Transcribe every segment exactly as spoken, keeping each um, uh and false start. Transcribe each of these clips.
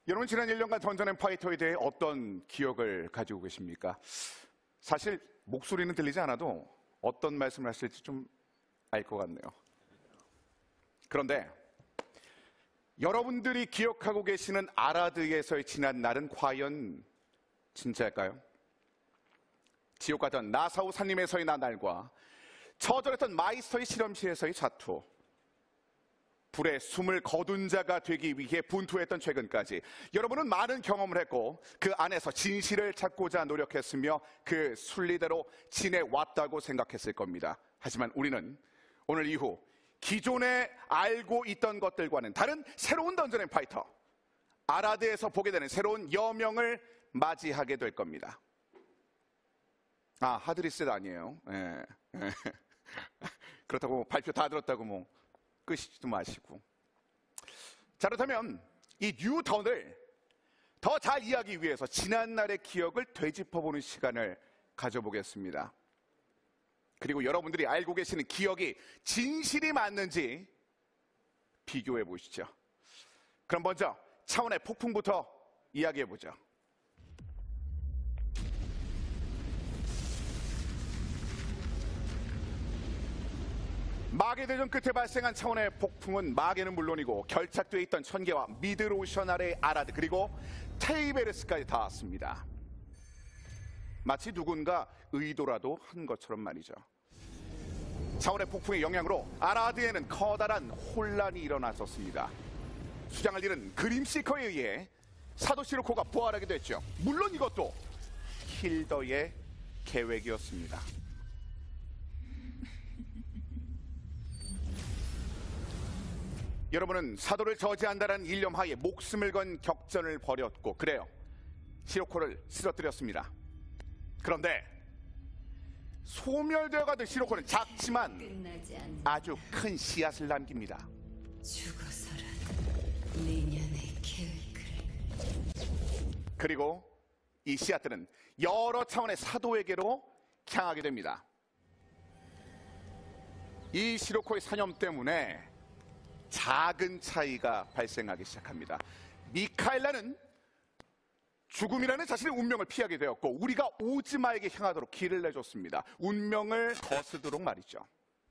여러분 지난 일 년간 던전 앤 파이터에 대해 어떤 기억을 가지고 계십니까? 사실 목소리는 들리지 않아도 어떤 말씀을 하실지 좀 알 것 같네요. 그런데 여러분들이 기억하고 계시는 아라드에서의 지난 날은 과연 진짜일까요? 지옥 가던 나사우 산림에서의 나날과 처절했던 마이스터의 실험실에서의 자투, 불에 숨을 거둔 자가 되기 위해 분투했던 최근까지 여러분은 많은 경험을 했고 그 안에서 진실을 찾고자 노력했으며 그 순리대로 지내왔다고 생각했을 겁니다. 하지만 우리는 오늘 이후 기존에 알고 있던 것들과는 다른 새로운 던전 앤 파이터, 아라드에서 보게 되는 새로운 여명을 맞이하게 될 겁니다. 아, 하드리셋 아니에요. 예. 그렇다고 발표 다 들었다고 뭐 끄시지도 마시고. 자, 그렇다면 이 뉴던을 더 잘 이해하기 위해서 지난날의 기억을 되짚어보는 시간을 가져보겠습니다. 그리고 여러분들이 알고 계시는 기억이 진실이 맞는지 비교해 보시죠. 그럼 먼저 차원의 폭풍부터 이야기해 보죠. 마계대전 끝에 발생한 차원의 폭풍은 마계는 물론이고 결착되어 있던 천계와 미드로션 아래의 아라드 그리고 테이베르스까지 닿았습니다. 마치 누군가 의도라도 한 것처럼 말이죠. 차원의 폭풍의 영향으로 아라드에는 커다란 혼란이 일어났었습니다. 수장을 잃은 그림시커에 의해 사도 시르코가 부활하게 됐죠. 물론 이것도 힐더의 계획이었습니다. 여러분은 사도를 저지한다는 일념하에 목숨을 건 격전을 벌였고 그래요. 시르코를 쓰러뜨렸습니다. 그런데 소멸되어가던 시르코는 작지만 아주 큰 씨앗을 남깁니다. 죽어서라도 내년의 계획을. 그리고 이 씨앗들은 여러 차원의 사도에게로 향하게 됩니다. 이 시르코의 사념 때문에 작은 차이가 발생하기 시작합니다. 미카엘라는 죽음이라는 자신의 운명을 피하게 되었고 우리가 오즈마에게 향하도록 길을 내줬습니다. 운명을 거스도록 말이죠.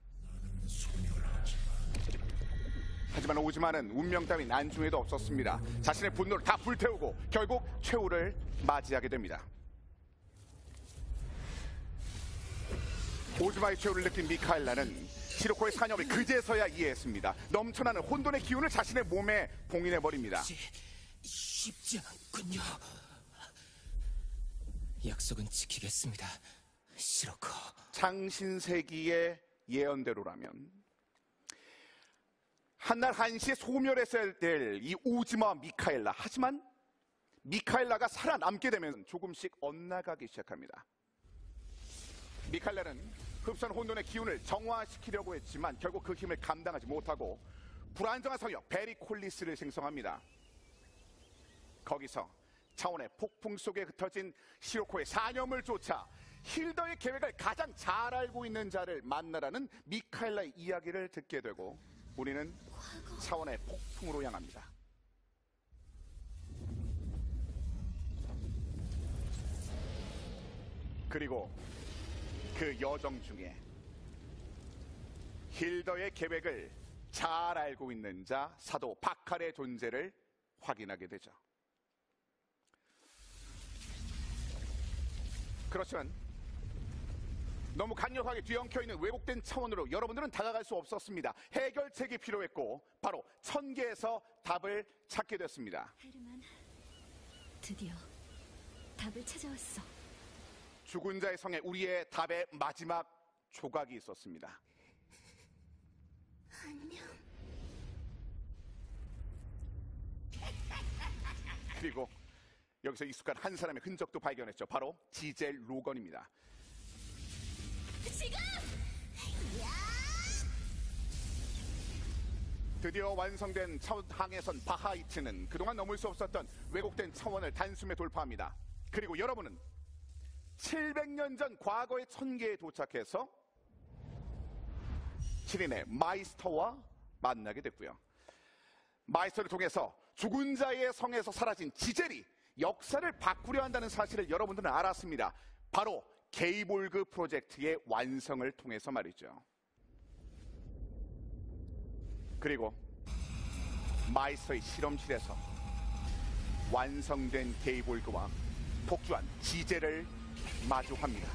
하지만 오즈마는 운명 따윈 안중에도 없었습니다. 자신의 분노를 다 불태우고 결국 최후를 맞이하게 됩니다. 오즈마의 최후를 느낀 미카엘라는 시르코의 사념을 그제서야 이해했습니다. 넘쳐나는 혼돈의 기운을 자신의 몸에 봉인해버립니다. 쉽지 않군요. 약속은 지키겠습니다, 시르코. 창신세기의 예언대로라면 한날 한시에 소멸했어야 될 이 오즈마와 미카엘라. 하지만 미카엘라가 살아남게 되면 조금씩 엇나가기 시작합니다. 미카엘라는 흡수한 혼돈의 기운을 정화시키려고 했지만 결국 그 힘을 감당하지 못하고 불안정한 성역 베리콜리스를 생성합니다. 거기서 차원의 폭풍 속에 흩어진 시르코의 사념을 쫓아 힐더의 계획을 가장 잘 알고 있는 자를 만나라는 미카엘라의 이야기를 듣게 되고 우리는 차원의 폭풍으로 향합니다. 그리고 그 여정 중에 힐더의 계획을 잘 알고 있는 자 사도 바칼의 존재를 확인하게 되죠. 그렇지만 너무 강력하게 뒤엉켜 있는 왜곡된 차원으로 여러분들은 다가갈 수 없었습니다. 해결책이 필요했고 바로 천계에서 답을 찾게 됐습니다. 헤르만, 드디어 답을 찾아왔어. 죽은 자의 성에 우리의 답의 마지막 조각이 있었습니다. 안녕. 그리고 여기서 익숙한 한 사람의 흔적도 발견했죠. 바로 지젤 로건입니다. 지금! 드디어 완성된 차원 항해선 바하이트는 그동안 넘을 수 없었던 왜곡된 차원을 단숨에 돌파합니다. 그리고 여러분은 칠백 년 전 과거의 천계에 도착해서 칠인의 마이스터와 만나게 됐고요. 마이스터를 통해서 죽은 자의 성에서 사라진 지젤이 역사를 바꾸려 한다는 사실을 여러분들은 알았습니다. 바로 게이볼그 프로젝트의 완성을 통해서 말이죠. 그리고 마이스터의 실험실에서 완성된 게이볼그와 폭주한 지젤을 마주합니다.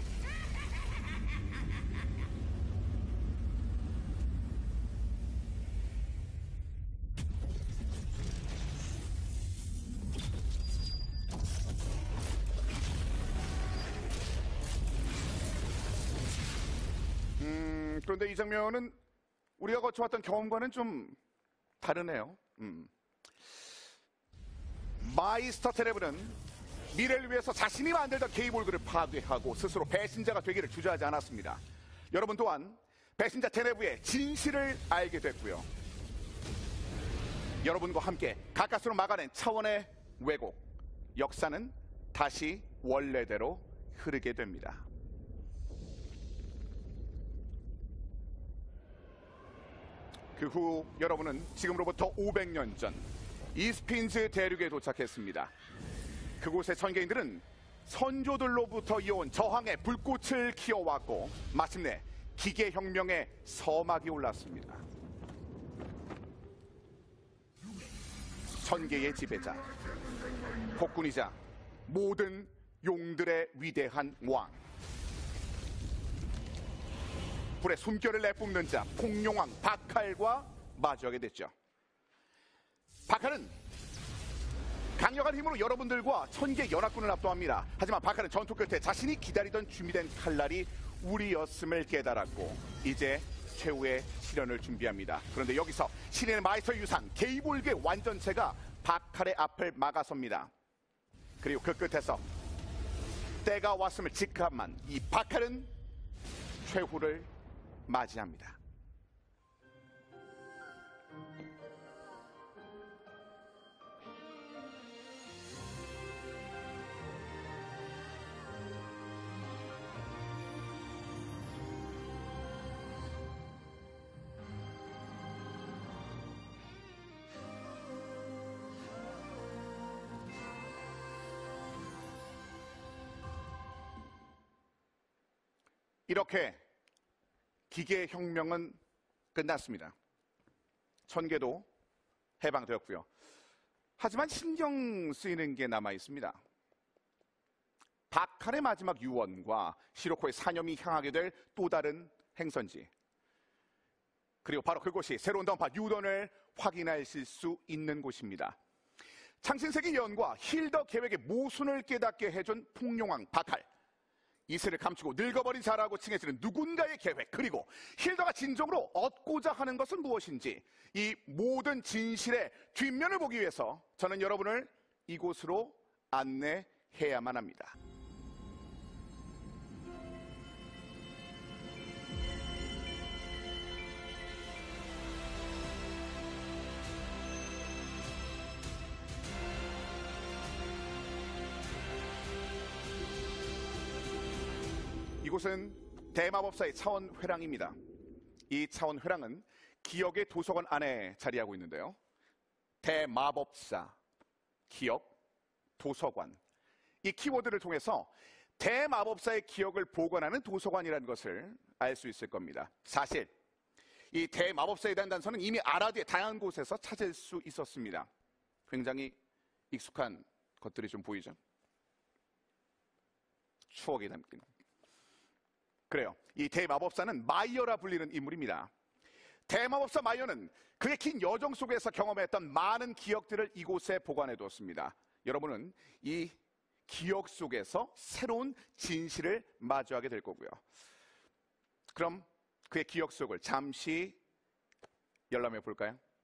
음, 그런데 이 장면은 우리가 거쳐왔던 경험과는 좀 다르네요. 음. 마이스터 테레브는 미래를 위해서 자신이 만들던 게이볼그를 파괴하고 스스로 배신자가 되기를 주저하지 않았습니다. 여러분 또한 배신자 테레브의 진실을 알게 됐고요. 여러분과 함께 가까스로 막아낸 차원의 왜곡, 역사는 다시 원래대로 흐르게 됩니다. 그 후 여러분은 지금으로부터 오백 년 전 이스핀즈 대륙에 도착했습니다. 그곳의 천개인들은 선조들로부터 이어온 저항의 불꽃을 키워왔고 마침내 기계혁명의 서막이 올랐습니다. 천개의 지배자, 폭군이자 모든 용들의 위대한 왕, 불의 숨결을 내뿜는 자 폭룡왕 바칼과 마주하게 됐죠. 바칼은 강력한 힘으로 여러분들과 천개 연합군을 압도합니다. 하지만 바칼은 전투 끝에 자신이 기다리던 준비된 칼날이 우리였음을 깨달았고 이제 최후의 실현을 준비합니다. 그런데 여기서 신의 마이스터 유산 게이볼그의 완전체가 바칼의 앞을 막아섭니다. 그리고 그 끝에서 때가 왔음을 직감한 이 바칼은 최후를 맞이합니다. 이렇게 기계혁명은 끝났습니다. 천개도 해방되었고요. 하지만 신경 쓰이는 게 남아 있습니다. 바칼의 마지막 유언과 시로코의 사념이 향하게 될 또 다른 행선지, 그리고 바로 그곳이 새로운 던파 유던을 확인하실 수 있는 곳입니다. 창신세기 예언과 힐더 계획의 모순을 깨닫게 해준 폭룡왕 바칼, 이슬을 감추고 늙어버린 자라고 칭해지는 누군가의 계획, 그리고 힐더가 진정으로 얻고자 하는 것은 무엇인지, 이 모든 진실의 뒷면을 보기 위해서 저는 여러분을 이곳으로 안내해야만 합니다. 이곳은 대마법사의 차원 회랑입니다. 이 차원 회랑은 기억의 도서관 안에 자리하고 있는데요. 대마법사, 기억, 도서관, 이 키워드를 통해서 대마법사의 기억을 보관하는 도서관이라는 것을 알 수 있을 겁니다. 사실 이 대마법사에 대한 단서는 이미 아라드의 다양한 곳에서 찾을 수 있었습니다. 굉장히 익숙한 것들이 좀 보이죠? 추억이 담긴. 그래요. 이 대마법사는 마이어라 불리는 인물입니다. 대마법사 마이어는 그의 긴 여정 속에서 경험했던 많은 기억들을 이곳에 보관해 두었습니다. 여러분은 이 기억 속에서 새로운 진실을 마주하게 될 거고요. 그럼 그의 기억 속을 잠시 열람해 볼까요?